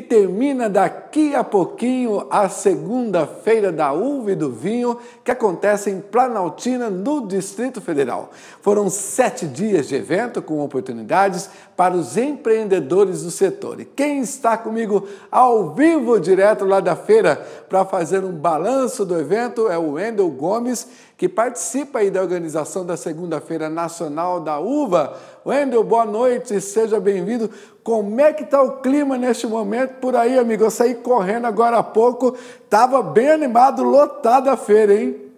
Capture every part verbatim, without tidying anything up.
termina daqui a pouquinho a segunda-feira da uva e do vinho, que acontece em Planaltina, no Distrito Federal. Foram sete dias de evento com oportunidades para os empreendedores do setor. E quem está comigo ao vivo, direto lá da feira, para fazer um balanço do evento é o Wendel Gomes, que participa aí da organização da Segunda-feira Nacional da Uva. Wendel, boa noite, seja bem-vindo. Como é que está o clima neste momento por aí, amigo? Eu saí correndo agora há pouco, estava bem animado, lotada a feira, hein?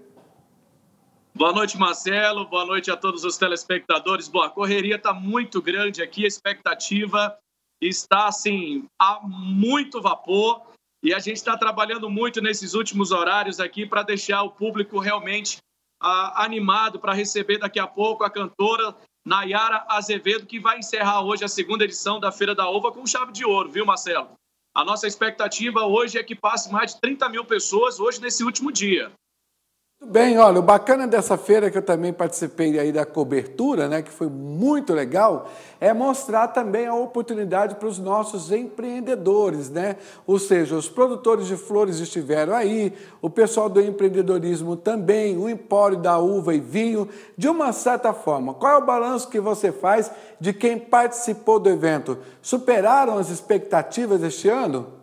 Boa noite, Marcelo, boa noite a todos os telespectadores. Boa, a correria está muito grande aqui, a expectativa está, assim, a muito vapor e a gente está trabalhando muito nesses últimos horários aqui para deixar o público realmente ah, animado para receber daqui a pouco a cantora Nayara Azevedo, que vai encerrar hoje a segunda edição da Feira da Uva com chave de ouro, viu, Marcelo? A nossa expectativa hoje é que passe mais de trinta mil pessoas hoje nesse último dia. Muito bem, olha, o bacana dessa feira, que eu também participei aí da cobertura, né, que foi muito legal, é mostrar também a oportunidade para os nossos empreendedores, né? Ou seja, os produtores de flores estiveram aí, o pessoal do empreendedorismo também, o empório da uva e vinho, de uma certa forma. Qual é o balanço que você faz de quem participou do evento? Superaram as expectativas este ano?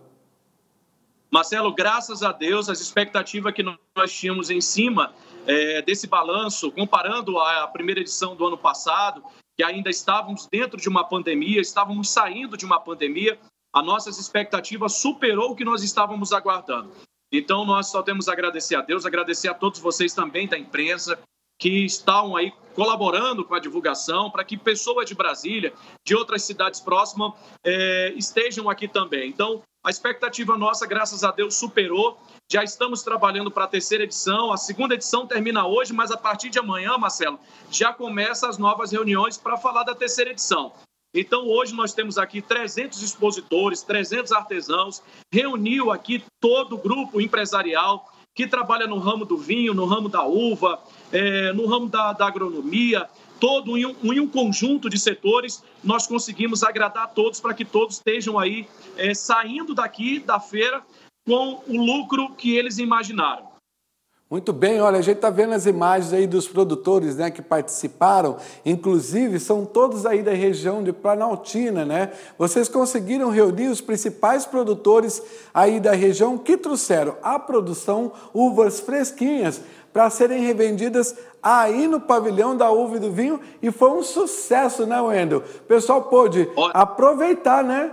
Marcelo, graças a Deus, as expectativas que nós tínhamos em cima é, desse balanço, comparando a primeira edição do ano passado, que ainda estávamos dentro de uma pandemia, estávamos saindo de uma pandemia, as nossas expectativas superou o que nós estávamos aguardando. Então, nós só temos a agradecer a Deus, agradecer a todos vocês também da imprensa, que estão aí colaborando com a divulgação, para que pessoas de Brasília, de outras cidades próximas, é, estejam aqui também. Então, a expectativa nossa, graças a Deus, superou. Já estamos trabalhando para a terceira edição. A segunda edição termina hoje, mas a partir de amanhã, Marcelo, já começam as novas reuniões para falar da terceira edição. Então, hoje nós temos aqui trezentos expositores, trezentos artesãos, reuniu aqui todo o grupo empresarial que trabalha no ramo do vinho, no ramo da uva, é, no ramo da, da agronomia, todo em um, em um conjunto de setores, nós conseguimos agradar a todos para que todos estejam aí é, saindo daqui da feira com o lucro que eles imaginaram. Muito bem, olha, a gente está vendo as imagens aí dos produtores, né, que participaram, inclusive são todos aí da região de Planaltina, né? Vocês conseguiram reunir os principais produtores aí da região que trouxeram à produção uvas fresquinhas para serem revendidas aí no pavilhão da uva e do vinho, e foi um sucesso, né, Wendel? O pessoal pôde aproveitar, né?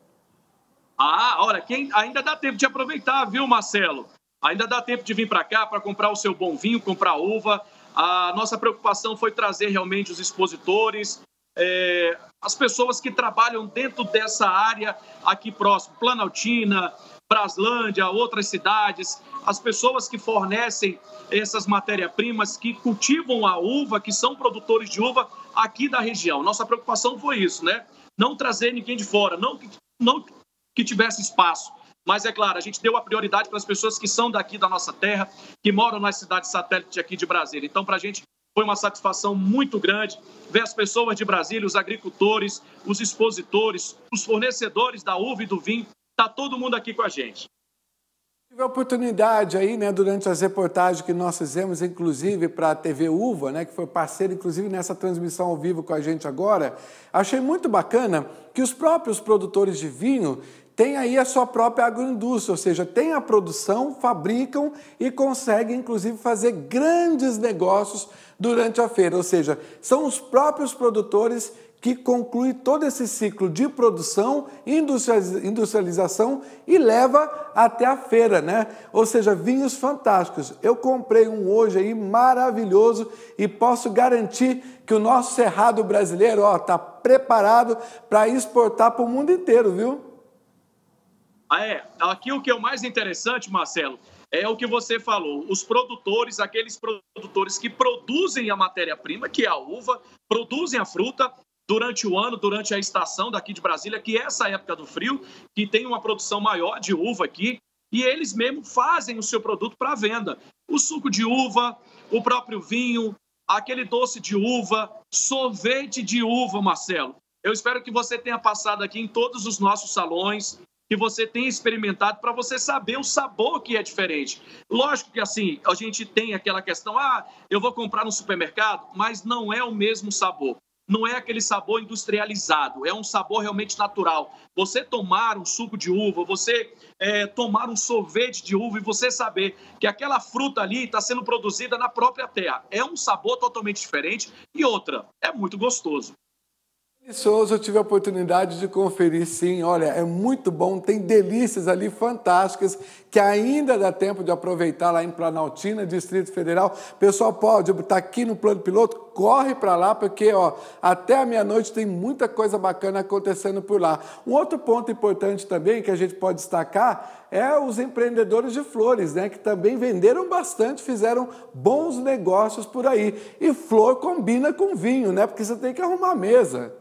Ah, olha, quem ainda dá tempo de aproveitar, viu, Marcelo? Ainda dá tempo de vir para cá para comprar o seu bom vinho, comprar uva. A nossa preocupação foi trazer realmente os expositores, é, as pessoas que trabalham dentro dessa área aqui próximo, Planaltina, Braslândia, outras cidades, as pessoas que fornecem essas matérias-primas, que cultivam a uva, que são produtores de uva aqui da região. Nossa preocupação foi isso, né? Não trazer ninguém de fora, não que, não que tivesse espaço. Mas, é claro, a gente deu a prioridade para as pessoas que são daqui da nossa terra, que moram nas cidades satélites aqui de Brasília. Então, para a gente foi uma satisfação muito grande ver as pessoas de Brasília, os agricultores, os expositores, os fornecedores da uva e do vinho. Está todo mundo aqui com a gente. Tive a oportunidade aí, né, durante as reportagens que nós fizemos, inclusive para a T V Uva, né, que foi parceira, inclusive, nessa transmissão ao vivo com a gente agora. Achei muito bacana que os próprios produtores de vinho tem aí a sua própria agroindústria, ou seja, tem a produção, fabricam e conseguem, inclusive, fazer grandes negócios durante a feira. Ou seja, são os próprios produtores que concluem todo esse ciclo de produção, industrialização e leva até a feira, né? Ou seja, vinhos fantásticos. Eu comprei um hoje aí maravilhoso e posso garantir que o nosso Cerrado brasileiro está preparado para exportar para o mundo inteiro, viu? Ah, é, aqui o que é o mais interessante, Marcelo, é o que você falou. Os produtores, aqueles produtores que produzem a matéria-prima, que é a uva, produzem a fruta durante o ano, durante a estação daqui de Brasília, que é essa época do frio, que tem uma produção maior de uva aqui, e eles mesmo fazem o seu produto para venda. O suco de uva, o próprio vinho, aquele doce de uva, sorvete de uva, Marcelo. Eu espero que você tenha passado aqui em todos os nossos salões, que você tenha experimentado para você saber o sabor que é diferente. Lógico que assim, a gente tem aquela questão, ah, eu vou comprar no supermercado, mas não é o mesmo sabor. Não é aquele sabor industrializado, é um sabor realmente natural. Você tomar um suco de uva, você é, tomar um sorvete de uva e você saber que aquela fruta ali está sendo produzida na própria terra. É um sabor totalmente diferente e outra, é muito gostoso. Delicioso, eu tive a oportunidade de conferir, sim, olha, é muito bom, tem delícias ali fantásticas, que ainda dá tempo de aproveitar lá em Planaltina, Distrito Federal. Pessoal, pode estar aqui no Plano Piloto, corre para lá, porque ó, até a meia-noite tem muita coisa bacana acontecendo por lá. Um outro ponto importante também, que a gente pode destacar, é os empreendedores de flores, né, que também venderam bastante, fizeram bons negócios por aí. E flor combina com vinho, né, porque você tem que arrumar a mesa.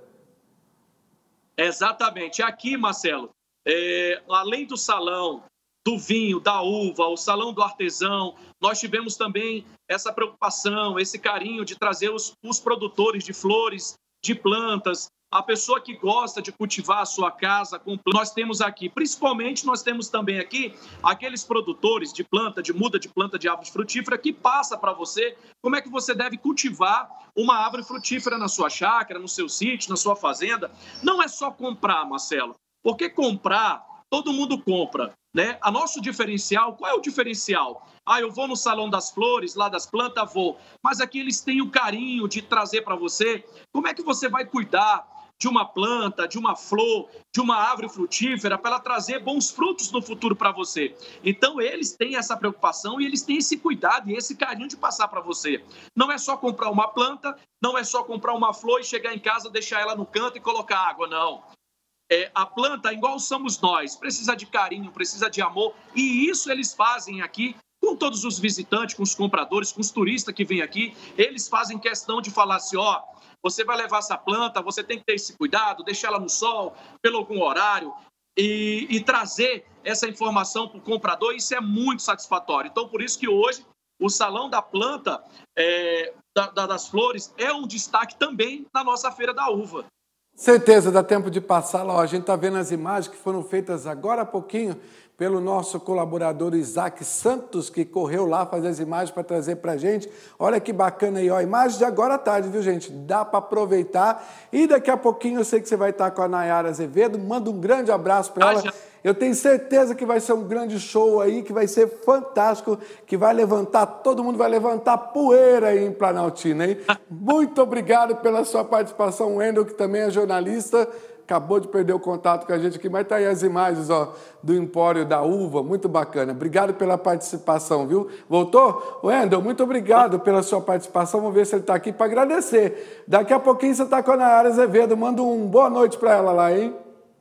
Exatamente. Aqui, Marcelo, é, além do salão, do vinho, da uva, o salão do artesão, nós tivemos também essa preocupação, esse carinho de trazer os, os produtores de flores, de plantas, a pessoa que gosta de cultivar a sua casa com plantas. Nós temos aqui, principalmente nós temos também aqui aqueles produtores de planta, de muda de planta de árvore frutífera que passa para você como é que você deve cultivar uma árvore frutífera na sua chácara, no seu sítio, na sua fazenda. Não é só comprar, Marcelo, porque comprar, todo mundo compra, né? A nosso diferencial, qual é o diferencial? Ah, eu vou no Salão das Flores, lá das plantas, vou. Mas aqui eles têm o carinho de trazer para você como é que você vai cuidar de uma planta, de uma flor, de uma árvore frutífera, para ela trazer bons frutos no futuro para você. Então, eles têm essa preocupação e eles têm esse cuidado e esse carinho de passar para você. Não é só comprar uma planta, não é só comprar uma flor e chegar em casa, deixar ela no canto e colocar água, não. É, a planta, igual somos nós, precisa de carinho, precisa de amor, e isso eles fazem aqui com todos os visitantes, com os compradores, com os turistas que vêm aqui. Eles fazem questão de falar assim, ó, você vai levar essa planta, você tem que ter esse cuidado, deixar ela no sol, pelo algum horário, e, e trazer essa informação para o comprador. Isso é muito satisfatório. Então, por isso que hoje o Salão da Planta, é, da, da, das Flores, é um destaque também na nossa Feira da Uva. Certeza, dá tempo de passar lá. Ó, a gente está vendo as imagens que foram feitas agora há pouquinho pelo nosso colaborador Isaac Santos, que correu lá fazer as imagens para trazer para a gente. Olha que bacana aí, ó, imagem de agora à tarde, viu, gente? Dá para aproveitar. E daqui a pouquinho eu sei que você vai estar com a Nayara Azevedo. Manda um grande abraço para ela. Eu tenho certeza que vai ser um grande show aí, que vai ser fantástico, que vai levantar, todo mundo vai levantar poeira aí em Planaltina, hein? Muito obrigado pela sua participação, Wendel, que também é jornalista. Acabou de perder o contato com a gente aqui, mas tá aí as imagens, ó, do Empório da Uva, muito bacana. Obrigado pela participação, viu? Voltou? Wendel, muito obrigado pela sua participação. Vamos ver se ele está aqui para agradecer. Daqui a pouquinho você está com a Nayara Azevedo. Manda uma boa noite para ela lá, hein?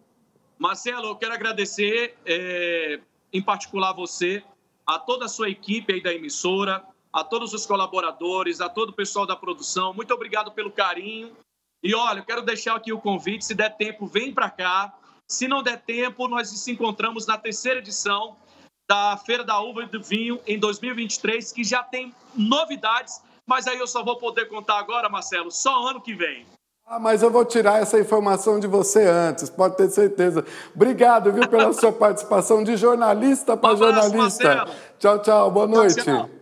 Marcelo, eu quero agradecer, é, em particular você, a toda a sua equipe aí da emissora, a todos os colaboradores, a todo o pessoal da produção. Muito obrigado pelo carinho. E olha, eu quero deixar aqui o convite, se der tempo, vem para cá. Se não der tempo, nós nos encontramos na terceira edição da Feira da Uva e do Vinho em dois mil e vinte e três, que já tem novidades, mas aí eu só vou poder contar agora, Marcelo, só ano que vem. Ah, mas eu vou tirar essa informação de você antes, pode ter certeza. Obrigado, viu, pela sua participação de jornalista para jornalista. Marcelo. Tchau, tchau, boa noite. Tchau, tchau.